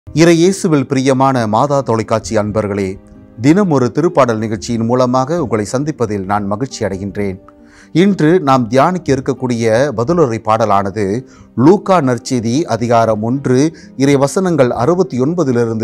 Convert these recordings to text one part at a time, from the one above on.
இறையேசுவில் பிரியமான மாதா தொலைக்காட்சி அன்பர்களே, தினம் ஒரு திருப்பாடல் நிகழ்ச்சியின் மூலமாக உங்களை சந்திப்பதில் நான் மகிழ்ச்சி அடைகின்றேன். இன்று நாம் தியானிக்க இருக்கக்கூடிய பதிலுரை பாடலானது லூக்கா நற்செய்தி அதிகாரம் 1 இறை வசனங்கள் 69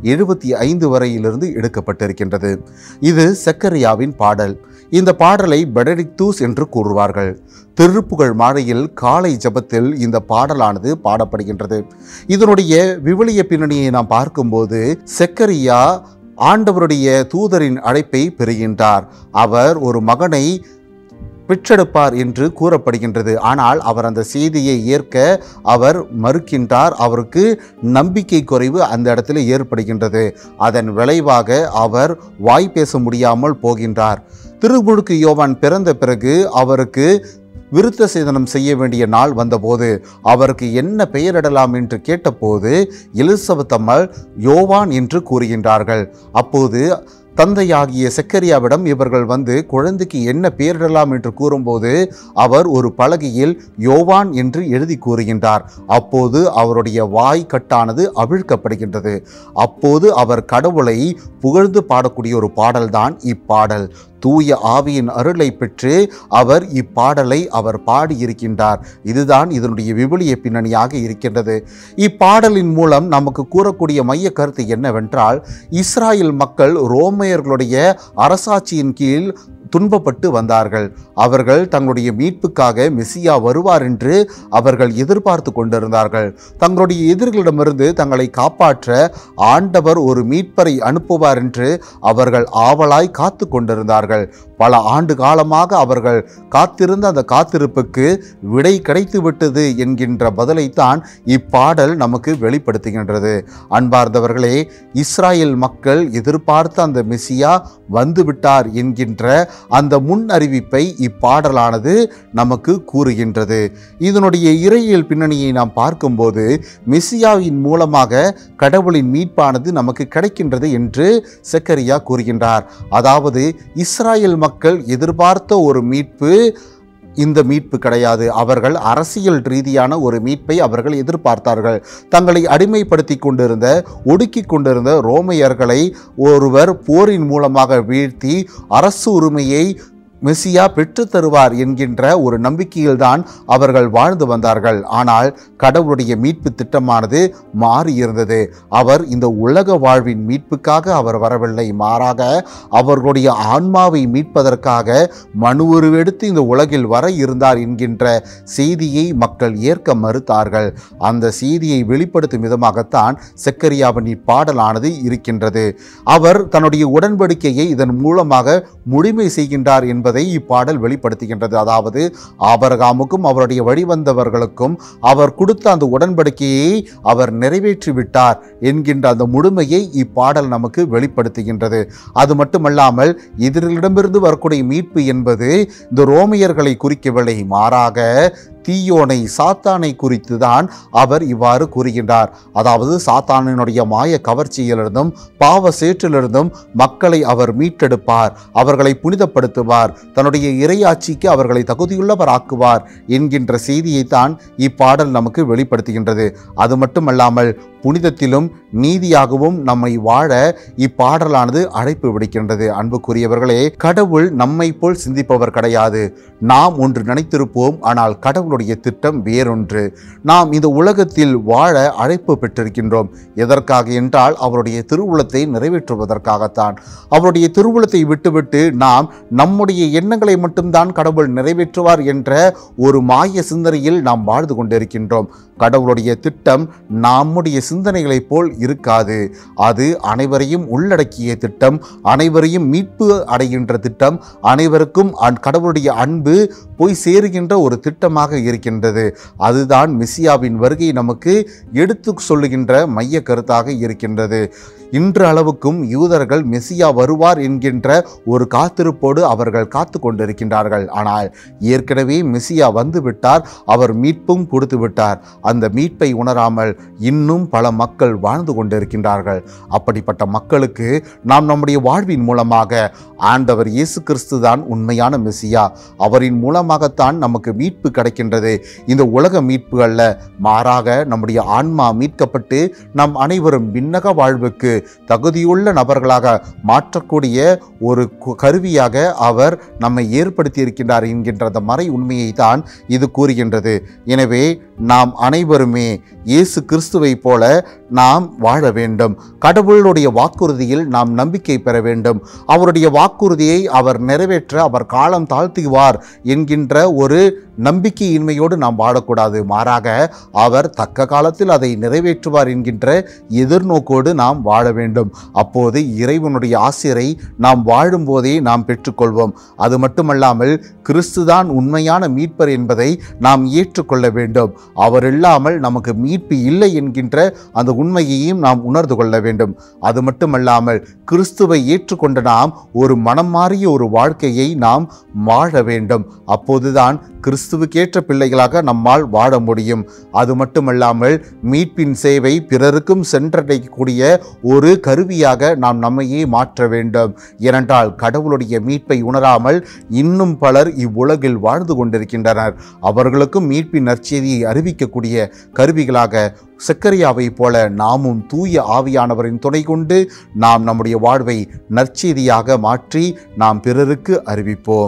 75 வரையிலிருந்து எடுக்கப்பட்டிருக்கின்றது. இது செக்கரியாவின் பாடல். இந்த பாடலை பெனடிக்தூஸ் என்று கூறுவார்கள். திருப்புகழ் மாலையில் காலை ஜபத்தில் இந்த பாடலானது பாடப்படுகின்றது. இதனுடைய விவிலிய பின்னணியை நாம் பார்க்கும்போது செக்கரியா ஆண்டவருடைய தூதரின் அழைப்பை பெறுகின்றார். அவர் ஒரு மகனை பெற்றெடுப்பார் என்று கூறப்படுகின்றது. ஆனால் அவர் அந்த செய்தியை ஏற்க அவர் மறுக்கின்றார். அவருக்கு நம்பிக்கை குறைவு அந்த இடத்துல ஏற்படுகின்றது. அதன் விளைவாக அவர் வாய் பேச முடியாமல் போகின்றார். திருமுழுக்கு யோவான் பிறந்த பிறகு அவருக்கு விருத்த சேதனம் செய்ய வேண்டிய நாள் வந்தபோது அவருக்கு என்ன பெயரிடலாம் என்று கேட்டபோது எலிசபெத் அம்மாள் யோவான் என்று கூறுகின்றார்கள். அப்போது தந்தையாகிய செக்கரியாவிடம் இவர்கள் வந்து குழந்தைக்கு என்ன பெயரிடலாம் என்று கூறும்போது அவர் ஒரு பலகையில் யோவான் என்று எழுதி கூறுகின்றார். அப்போது அவருடைய வாய் கட்டானது அவிழ்க்கப்படுகின்றது. அப்போது அவர் கடவுளை புகழ்ந்து பாடக்கூடிய ஒரு பாடல்தான் இப்பாடல். தூய ஆவியின் அருளை பெற்று அவர் இப்பாடலை அவர் பாடியிருக்கின்றார். இதுதான் இதனுடைய விவிலிய பின்னணியாக இருக்கின்றது. இப்பாடலின் மூலம் நமக்கு கூறக்கூடிய மைய கருத்து என்னவென்றால், இஸ்ராயல் மக்கள் ரோமையர்களுடைய அரசாட்சியின் கீழ் துன்பப்பட்டு வந்தார்கள். அவர்கள் தங்களுடைய மீட்புக்காக மெசியா வருவார் என்று அவர்கள் எதிர்பார்த்து கொண்டிருந்தார்கள். தங்களுடைய எதிரிகளிடமிருந்து தங்களை காப்பாற்ற ஆண்டவர் ஒரு மீட்பரை அனுப்புவார் என்று அவர்கள் ஆவலாய் காத்து கொண்டிருந்தார்கள். பல ஆண்டு காலமாக அவர்கள் காத்திருந்த அந்த காத்திருப்புக்கு விடை கிடைத்து விட்டது என்கின்ற பதிலைத்தான் இப்பாடல் நமக்கு வெளிப்படுத்துகின்றது. அன்பார்ந்தவர்களே, இஸ்ராயல் மக்கள் எதிர்பார்த்த அந்த மெசியா வந்துவிட்டார் என்கின்ற அந்த முன் அறிவிப்பை இப்பாடலானது நமக்கு கூறுகின்றது. இதனுடைய இறையியல் பின்னணியை நாம் பார்க்கும்போது மெசியாவின் மூலமாக கடவுளின் மீட்பானது நமக்கு கிடைக்கின்றது என்று செக்கரியா கூறுகின்றார். அதாவது இஸ்ராயல் மக்கள் எதிர்பார்த்த ஒரு மீட்பு இந்த மீட்பு கிடையாது. அவர்கள் அரசியல் ரீதியான ஒரு மீட்பை அவர்கள் எதிர்பார்த்தார்கள். தங்களை அடிமைப்படுத்தி கொண்டிருந்த ஒடுக்கி கொண்டிருந்த ரோமையர்களை ஒருவர் போரின் மூலமாக வீழ்த்தி அரசு உரிமையை மெசியா பெற்று தருவார் என்கின்ற ஒரு நம்பிக்கையில்தான் அவர்கள் வாழ்ந்து வந்தார்கள். ஆனால் கடவுளுடைய மீட்பு திட்டமானது மாறியிருந்தது. அவர் இந்த உலக வாழ்வின் மீட்புக்காக அவர் வரவில்லை. மாறாக அவர்களுடைய ஆன்மாவை மீட்பதற்காக மனு உருவெடுத்து இந்த உலகில் வர இருந்தார் என்கின்ற செய்தியை மக்கள் ஏற்க மறுத்தார்கள். அந்த செய்தியை வெளிப்படுத்தும் விதமாகத்தான் செக்கரியாவின் இப்பாடலானது இருக்கின்றது. அவர் தன்னுடைய உடன்படிக்கையை இதன் மூலமாக முழுமை செய்கின்றார் என்பதை இப்பாடல் வெளிப்படுத்துகின்றது. அதாவது ஆபிரகாமுக்கும் அவருடைய வழிவந்தவர்களுக்கும் அவர் கொடுத்த அந்த உடன்படிக்கையை அவர் நிறைவேற்றிவிட்டார் என்கின்ற அந்த முழுமையை இப்பாடல் நமக்கு வெளிப்படுத்துகின்றது. அது மட்டுமல்லாமல் எதிரிடமிருந்து வரக்கூடிய மீட்பு என்பது இந்த ரோமியர்களை குறிக்கவில்லை. மாறாக தீயோனை சாத்தானை குறித்து தான் அவர் இவ்வாறு கூறுகின்றார். அதாவது சாத்தானினுடைய மாய கவர்ச்சியிலிருந்தும் பாவ சேற்றிலிருந்தும் மக்களை அவர் மீட்டெடுப்பார், அவர்களை புனிதப்படுத்துவார், தன்னுடைய இறையாட்சிக்கு அவர்களை தகுதியுள்ளவர் ஆக்குவார் என்கின்ற செய்தியைத்தான் இப்பாடல் நமக்கு வெளிப்படுத்துகின்றது. அது மட்டுமல்லாமல் புனிதத்திலும் நீதியாகவும் நம்மை வாழ இப்பாடலானது அழைப்பு விடுக்கின்றது. அன்புக்குரியவர்களே, கடவுள் நம்மை போல் சிந்திப்பவர் கிடையாது. நாம் ஒன்று நினைத்திருப்போம், ஆனால் கடவுளுடைய திட்டம் வேறொன்று. நாம் இந்த உலகத்தில் வாழ அழைப்பு பெற்றிருக்கின்றோம். எதற்காக என்றால் அவருடைய திருவுளத்தை நிறைவேற்றுவதற்காகத்தான். அவருடைய திருவுளத்தை விட்டுவிட்டு நாம் நம்முடைய எண்ணங்களை மட்டும்தான் கடவுள் நிறைவேற்றுவார் என்ற ஒரு மாய சிந்தனையில் நாம் வாழ்ந்து கொண்டிருக்கின்றோம். கடவுளுடைய திட்டம் நம்முடைய சிந்தனைகளைப் போல் இருக்காது. அது அனைவரையும் உள்ளடக்கிய திட்டம், அனைவரையும் மீட்பு அடைகின்ற திட்டம், அனைவருக்கும் கடவுளுடைய அன்பு போய் சேருகின்ற ஒரு திட்டமாக இருக்கின்றது. அதுதான் மெசியாவின் வருகை நமக்கு எடுத்து சொல்லுகின்ற மைய கருத்தாக இருக்கின்றது. இன்று அளவுக்கும் யூதர்கள் மெசியா வருவார் என்கின்ற ஒரு காத்திருப்போடு அவர்கள் காத்து கொண்டிருக்கின்றார்கள். ஆனால் ஏற்கனவே மெசியா வந்து விட்டார், அவர் மீட்பும் கொடுத்து விட்டார். அந்த மீட்பை உணராமல் இன்னும் பல மக்கள் வாழ்ந்து கொண்டிருக்கின்றார்கள். அப்படிப்பட்ட மக்களுக்கு நாம் நம்முடைய வாழ்வின் மூலமாக ஆண்டவர் இயேசு கிறிஸ்து தான் உண்மையான மெசியா. அவரின் மூலமாகத்தான் நமக்கு மீட்பு கிடைக்கின்றது. இந்த உலக மீட்பு அல்ல, மாறாக நம்முடைய ஆன்மா மீட்கப்பட்டு நம் அனைவரும் விண்ணக வாழ்வுக்கு தகுதியுள்ள நபர்களாக மாற்றக்கூடிய ஒரு கருவியாக அவர் நம்மை ஏற்படுத்தி இருக்கின்றார் என்கின்ற அந்த மறை உண்மையை தான் இது கூறுகின்றது. எனவே நாம் அனைவருமே இயேசு கிறிஸ்துவை போல நாம் வாழ வேண்டும். கடவுளுடைய வாக்குறுதியில் நாம் நம்பிக்கை பெற வேண்டும். அவருடைய வாக்குறுதியை அவர் நிறைவேற்ற அவர் காலம் தாழ்த்துவார் என்கின்ற ஒரு நம்பிக்கையின்மையோடு நாம் வாழக்கூடாது. மாறாக அவர் தக்க காலத்தில் அதை நிறைவேற்றுவார் என்கின்ற எதிர்நோக்கோடு நாம் வாழ வேண்டும். அப்போது இறைவனுடைய ஆசிரை நாம் வாழும்போதே நாம் பெற்றுக்கொள்வோம். அது மட்டுமல்லாமல் கிறிஸ்துதான் உண்மையான மீட்பர் என்பதை நாம் ஏற்றுக்கொள்ள வேண்டும். அவர் இல்லாமல் நமக்கு மீட்பு இல்லை என்கின்ற அந்த உண்மையையும் நாம் உணர்ந்து கொள்ள வேண்டும். அது மட்டுமல்லாமல் கிறிஸ்துவை ஏற்றுக்கொண்ட நாம் ஒரு மனம் மாறிய ஒரு வாழ்க்கையை நாம் வாழ வேண்டும். அப்போதுதான் கிறிஸ்துவுக்கேற்ற பிள்ளைகளாக நம்மால் வாழ முடியும். அது மட்டுமல்லாமல் மீட்பின் சேவை பிறருக்கும் சென்றடையக்கூடிய ஒரு கருவியாக நாம் நம்மையே மாற்ற வேண்டும். ஏனென்றால் கடவுளுடைய மீட்பை உணராமல் இன்னும் பலர் இவ்வுலகில் வாழ்ந்து கொண்டிருக்கின்றனர். அவர்களுக்கும் மீட்பின் நற்செய்தியை அறிவிக்கக்கூடிய கருவிகளாக சக்கரியாவை போல நாமும் தூய ஆவியானவரின் துணை கொண்டு நாம் நம்முடைய வாழ்வை நற்செய்தியாக மாற்றி நாம் பிறருக்கு அறிவிப்போம்.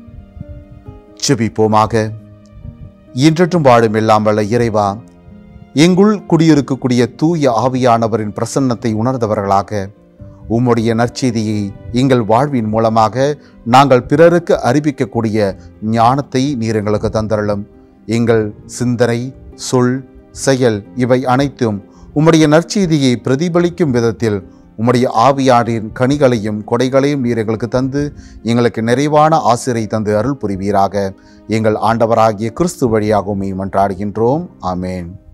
செபிப்போமாக. இன்றும் வாழும் எல்லாம் வல்ல இறைவா, எங்குள் குடியிருக்கக்கூடிய தூய ஆவியானவரின் பிரசன்னத்தை உணர்ந்தவர்களாக உம்முடைய நற்செய்தியை எங்கள் வாழ்வின் மூலமாக நாங்கள் பிறருக்கு அறிவிக்கக்கூடிய ஞானத்தை நீர் எங்களுக்கு தந்தருளும். எங்கள் சிந்தனை, சொல், செயல் இவை அனைத்தும் உம்முடைய நற்செய்தியை பிரதிபலிக்கும் விதத்தில் உம்முடைய ஆவியாரின் கனிகளையும் கொடைகளையும் நீர் எங்களுக்கு தந்து எங்களுக்கு நிறைவான ஆசிரை தந்து அருள் புரிவீராக. எங்கள் ஆண்டவராகிய கிறிஸ்து வழியாக உம்மை மன்றாடுகின்றோம். ஆமேன்.